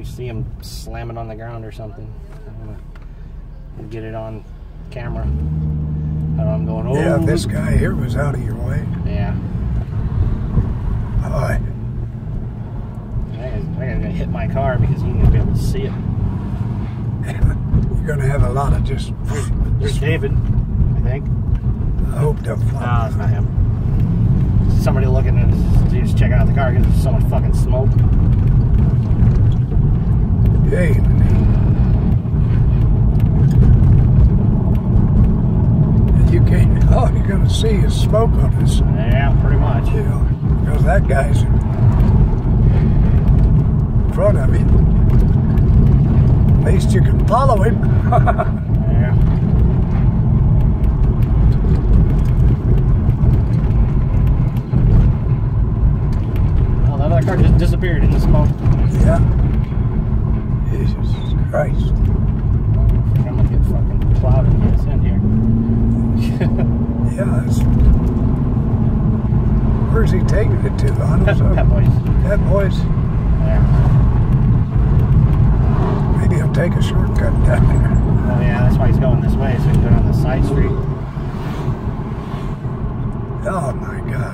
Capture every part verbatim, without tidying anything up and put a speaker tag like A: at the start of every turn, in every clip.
A: we see him slam it on the ground or something. I'm gonna get it on camera. I I'm going, oh.
B: Yeah, this guy here was out of your way.
A: Yeah.
B: Oh, I...
A: I gotta, I gotta hit my car because you gonna be able to see it.
B: You're gonna have a lot of just...
A: There's David, I think.
B: I hope they'll fly.
A: No, it's not him. Somebody looking at us, just checking out the car because there's so much fucking smoke.
B: Hey, you can't. All you're gonna see is smoke on this.
A: Yeah, pretty much.
B: You know, because that guy's in front of you. At least you can follow him.
A: Yeah. Oh, that other car just disappeared in the smoke.
B: Yeah. Jesus Christ.
A: I'm gonna get fucking plowed and get us in here.
B: Yeah, it's... Where's he taking it to?
A: That, that boy's.
B: That boy's.
A: Yeah.
B: Maybe he'll take a shortcut down there.
A: Oh yeah, that's why he's going this way, so he can go down the side street.
B: Oh my God.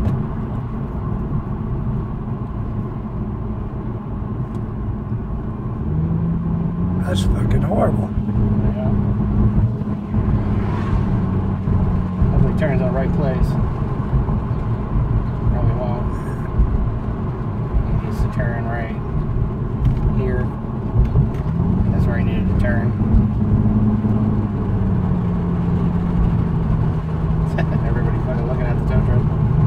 B: That's fucking horrible.
A: Yeah. Hopefully he turns in the right place. Probably won't. He needs to turn right here. That's where he needed to turn. Everybody fucking looking at the tow truck.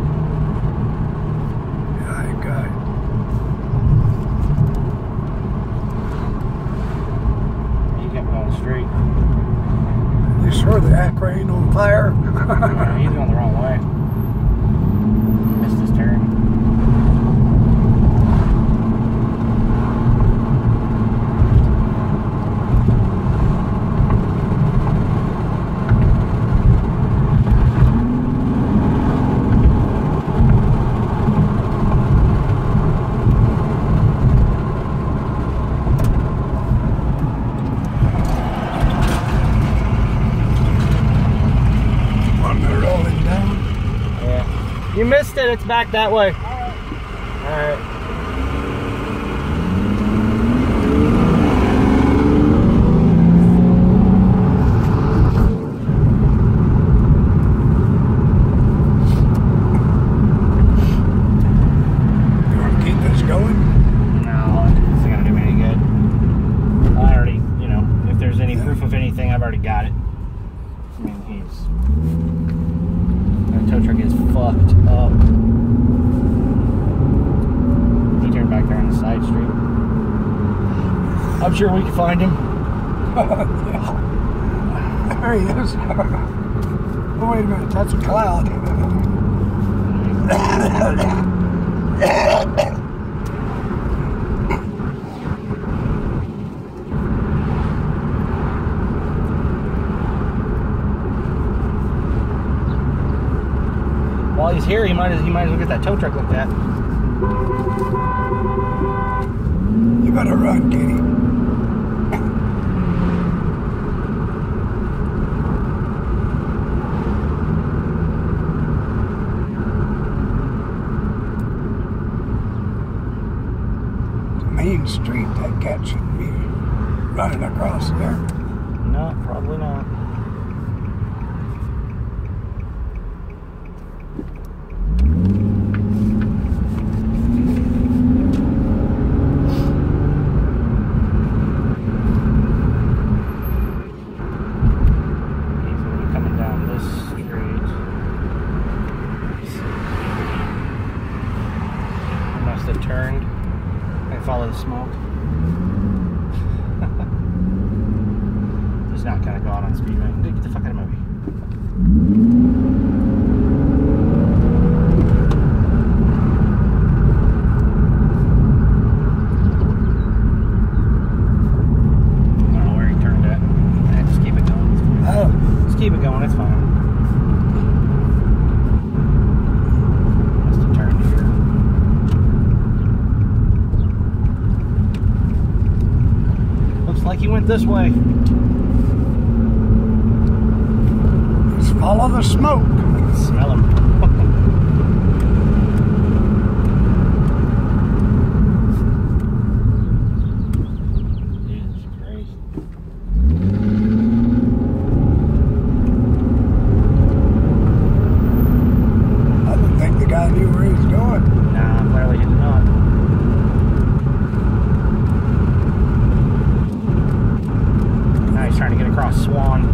B: My God.
A: He kept going straight.
B: You sure the acura ain't on fire?
A: Yeah, he's going the wrong way. Missed his turn. You missed it, it's back that way. Alright. Alright.
B: You want to keep this going?
A: No, it's not gonna do me any good. I already, you know, if there's any proof of anything, I've already got it. I mean, he's... That tow truck is fucked up. He turned back there on the side street. I'm sure we can find him.
B: There he is. Oh, wait a minute, that's a cloud.
A: While he's here, he might as he might as well get that tow truck looked at.
B: You better run, Kitty. Main Street, that cat shouldn't be running across there.
A: No, probably not. Turned and follow the smoke. He's not gonna go out on speedway. Get the fuck out of my way. I don't know where he turned at. Yeah, just keep it going.
B: Oh.
A: Just keep it going, it's fine. Must have turned here. like he went this way.
B: Just follow the smoke.
A: Smell him. Jesus Christ.
B: I didn't think the guy knew where he was going.
A: Nah, clearly he did not. Now he's trying to get across Swan.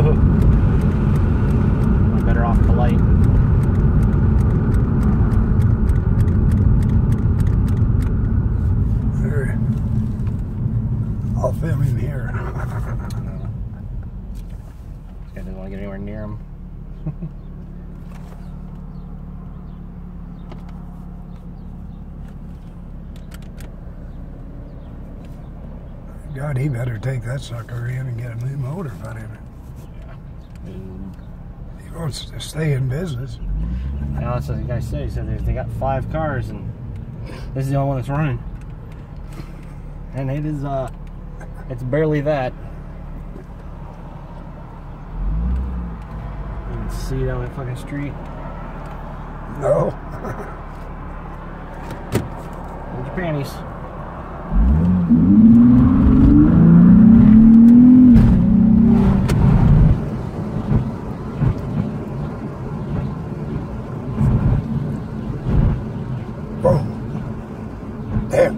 A: I'm better off at the light.
B: There. I'll film him here.
A: This guy doesn't want to get anywhere near him.
B: God, he better take that sucker in and get a new motor put in it.
A: And
B: He wants to stay in business.
A: now that's what the guy said. He said they- they got five cars and this is the only one that's running. And it is, uh, it's barely that. You can see down that fucking street.
B: No.
A: Hold your panties.
B: Whoa. There.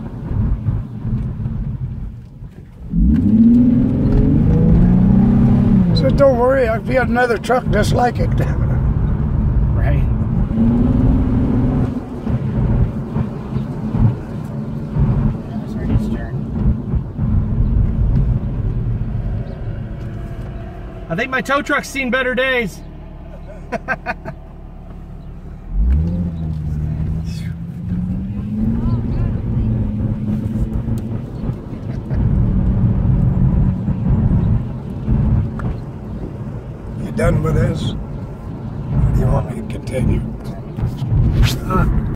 B: So don't worry, I've got another truck just like it.
A: Right. Yeah, that's already his turn. I think my tow truck's seen better days.
B: You done with this? Or do you want me to continue?
A: Uh.